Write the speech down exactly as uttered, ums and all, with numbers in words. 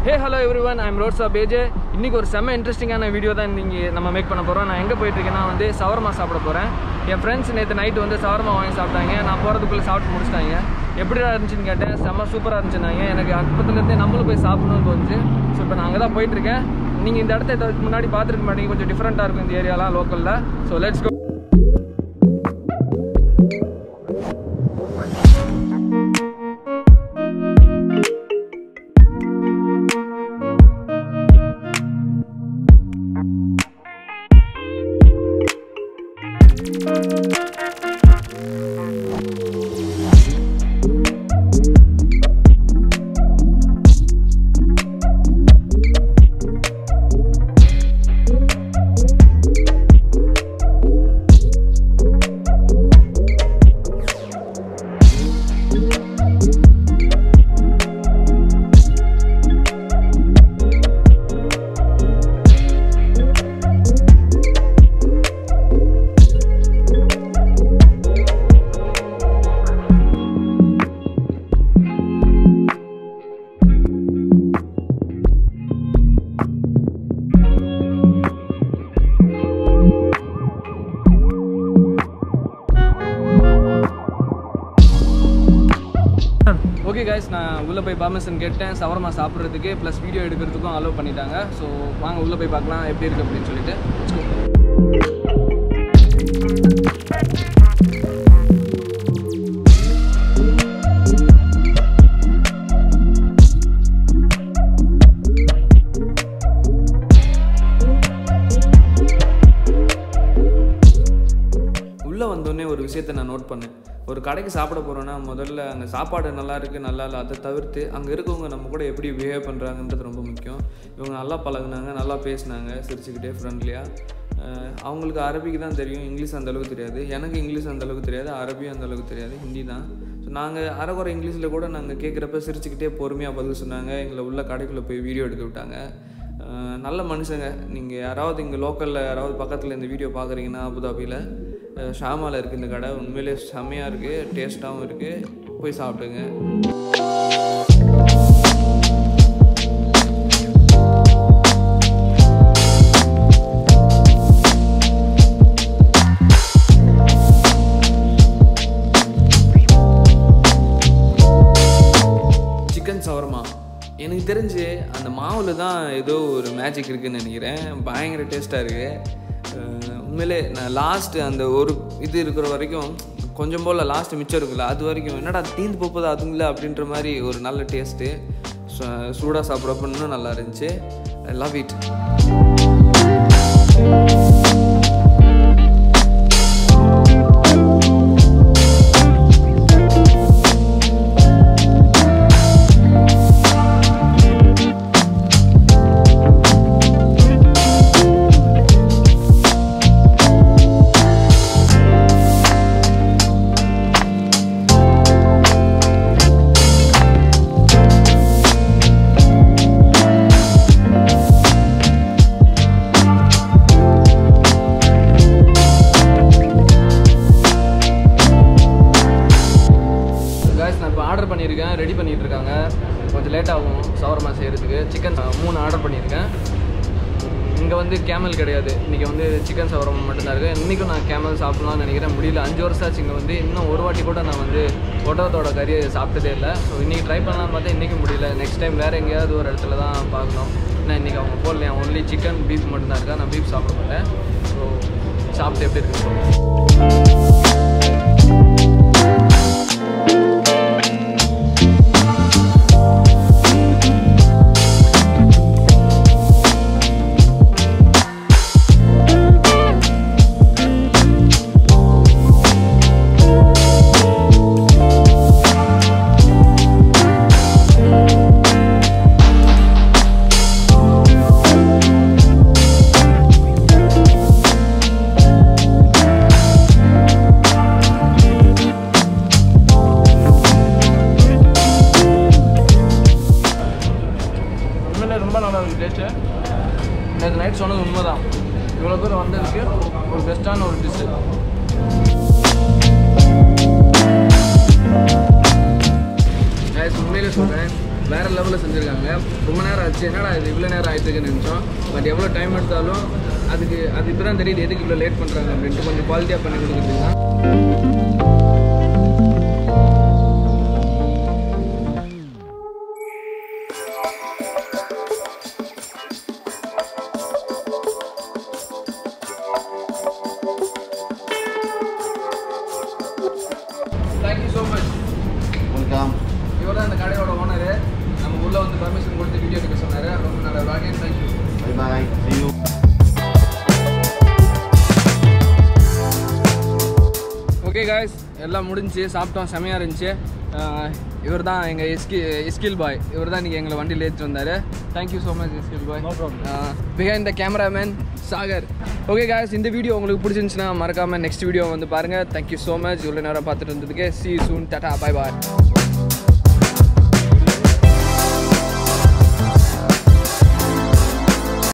Hey hello everyone, I am Rosa Beje. இன்னைக்கு ஒரு செம்ம இன்ட்ரெஸ்டிங்கான வீடியோ தான் நீங்க நம்ம மேக் பண்ண போறோம். நான் எங்க போயிட்டு இருக்கேன்னா வந்து ஷவர்மா சாப்பிட போறேன். என் ஃப்ரெண்ட்ஸ் நேத்து நைட் வந்து ஷவர்மா வாங்கி சாப்பிட்டாங்க. நான் போறதுக்குள்ள சாப்பிட்டு முடிச்சிட்டாங்க. எப்படிடா இருந்துச்சுன்னு கேட்டேன். செம்ம சூப்பரா இருந்துச்சுனாங்க. எனக்கு அப்பத்துல இருந்தே நம்மளும் போய் சாப்பிடணும்னு தோணுச்சு. ஸோ இப்போ நான் அங்கே தான் போயிட்டு இருக்கேன். நீங்க இந்த இடத்த இதுக்கு முன்னாடி பார்த்துருக்க மாட்டீங்க, கொஞ்சம் டிஃப்ரெண்டா இருக்கும் இந்த ஏரியாலாம் லோக்கல்ல. So let's go. Okay guys, நான் உள்ளே போய் பர்மிஷன் கேட்டேன் ஷவர்மா சாப்பிட்றதுக்கு ப்ளஸ் வீடியோ எடுக்கிறதுக்கும் அலோவ் பண்ணிட்டாங்க. ஸோ வாங்க உள்ளே போய் பார்க்கலாம் எப்படி இருக்குது அப்படின்னு சொல்லிட்டு. உள்ளே வந்தோடனே ஒரு விஷயத்தை நான் நோட் பண்ணேன். ஒரு கடைக்கு சாப்பிட போகிறோன்னா முதல்ல அங்கே சாப்பாடு நல்லா இருக்குது நல்லா இல்லை அதை தவிர்த்து அங்கே இருக்கவங்க நம்ம கூட எப்படி பிஹேவ் பண்ணுறாங்கன்றது ரொம்ப முக்கியம். இவங்க நல்லா பழகுனாங்க, நல்லா பேசினாங்க, சிரிச்சுக்கிட்டே ஃப்ரெண்ட்லியாக. அவங்களுக்கு அரபிக்கு தான் தெரியும், இங்கிலீஷ் அந்தளவுக்கு தெரியாது. எனக்கு இங்கிலீஷ் அந்தளவுக்கு தெரியாது, அரபியும் அந்தளவுக்கு தெரியாது, ஹிந்தி தான். ஸோ நாங்கள் அரைக்குறை இங்கிலீஷில் கூட நாங்கள் கேட்குறப்ப சிரிச்சுக்கிட்டே பொறுமையாக பதில் சொன்னாங்க. எங்களை உள்ள கடைக்குள்ளே போய் வீடியோ எடுக்க விட்டாங்க. நல்ல மனுஷங்க. நீங்கள் யாராவது இங்கே லோக்கலில் யாராவது பக்கத்தில் இந்த வீடியோ பார்க்குறீங்கன்னா அபுதாபியில் ஷாமாவில் இருக்குது இந்த கடை. உண்மையிலே செம்மையாக இருக்குது, டேஸ்ட்டாகவும் இருக்குது. போய் சாப்பிடுங்க. சிக்கன் ஷவர்மா எனக்கு தெரிஞ்சு அந்த மாவில் தான் ஏதோ ஒரு மேஜிக் இருக்குதுன்னு நினைக்கிறேன். பயங்கர டேஸ்ட்டாக இருக்குது உண்மையிலே. நான் லாஸ்ட்டு அந்த ஒரு இது இருக்கிற வரைக்கும் கொஞ்சம் போல் லாஸ்ட்டு மிச்சம் இருக்குல்ல, அது வரைக்கும் என்னடா தீந்து போப்பது அதுங்கள அப்படின்ற மாதிரி ஒரு நல்ல டேஸ்ட்டு. சூடாக சாப்பிட்றப்ப இன்னும் நல்லா இருந்துச்சு. I love it. ஆர்டர் பண்ணியிருக்கேன், ரெடி பண்ணிகிட்டு இருக்காங்க. கொஞ்சம் லேட் ஆகும் ஷவர்மா செய்கிறதுக்கு. சிக்கன் மூணு ஆர்டர் பண்ணியிருக்கேன். இங்கே வந்து கேமல் கிடையாது, இன்றைக்கி வந்து சிக்கன் ஷவர்மா மட்டும்தான் இருக்குது. இன்றைக்கும் நான் கேமல் சாப்பிட்லான்னு நினைக்கிறேன், முடியல. அஞ்சு வருஷம் ஆச்சு இங்கே வந்து. இன்னும் ஒரு வாட்டி கூட நான் வந்து ஒட்டகத்தோட கறியை சாப்பிட்டதே இல்லை. ஸோ இன்றைக்கி ட்ரை பண்ணலான்னு பார்த்தா இன்றைக்கும் முடியல. நெக்ஸ்ட் டைம் வேறு எங்கேயாவது ஒரு இடத்துல தான் பார்க்கணும். ஏன்னா இன்றைக்கி அவங்க போடலையா, ஒன்லி சிக்கன் பீஃப் மட்டும்தான் இருக்கா. நான் பீஃப் சாப்பிட மாட்டேன். ஸோ சாப்பிட்டு எப்படி இருக்குன்னு டேஸ்ட்டு. நேற்று நைட் சொன்னது உண்மை தான். இவ்வளோ பேர் வந்ததுக்கு ஒரு பெஸ்ட்டான ஒரு டிஷ்ஷு. உண்மையிலே சொல்கிறேன், வேறு லெவலில் செஞ்சுருக்காங்க. ரொம்ப நேரம் ஆச்சு, என்னடா இது இவ்வளோ நேரம் ஆகிட்டுருக்குன்னு நினச்சோம். பட் எவ்வளோ டைம் எடுத்தாலும் அதுக்கு அது இப்போ தான் தெரியுது எதுக்கு இவ்வளோ லேட் பண்ணுறாங்க அப்படின்ட்டு. கொஞ்சம் குவாலிட்டியாக பண்ணி கொடுக்குறது தான். Thank you so much. வெல்கம். இவர் தான் இந்த கடையோட ஓனரு. நம்ம உள்ளே வந்து பர்மிஷன் கொடுத்து வீடியோ எடுக்க சொன்னார். ரொம்ப நல்ல வாங்க. Thank you. Bye bye. see you. Okay guys, எல்லாம் முடிஞ்சு சாப்பிட்டோம். செமையாக இருந்துச்சு. இவர் தான் எங்கள் எஸ்கி எஸ்கில் பாய். இவர் தான் இன்றைக்கி எங்களை வண்டியில் ஏற்றிட்டு வந்தார். தேங்க்யூ ஸோ மச் எஸ்கில் பாய். No problem. Behind the cameraman Sagar. Okay guys, இந்த வீடியோ உங்களுக்கு பிடிச்சிருந்துச்சுன்னா மறக்காமல் நெக்ஸ்ட் வீடியோ வந்து பாருங்கள். தேங்க்யூ ஸோ மச் இவ்வளோ நேரம் பார்த்துட்டு இருந்ததுக்கு. see you soon. டாடா, பை பாய்.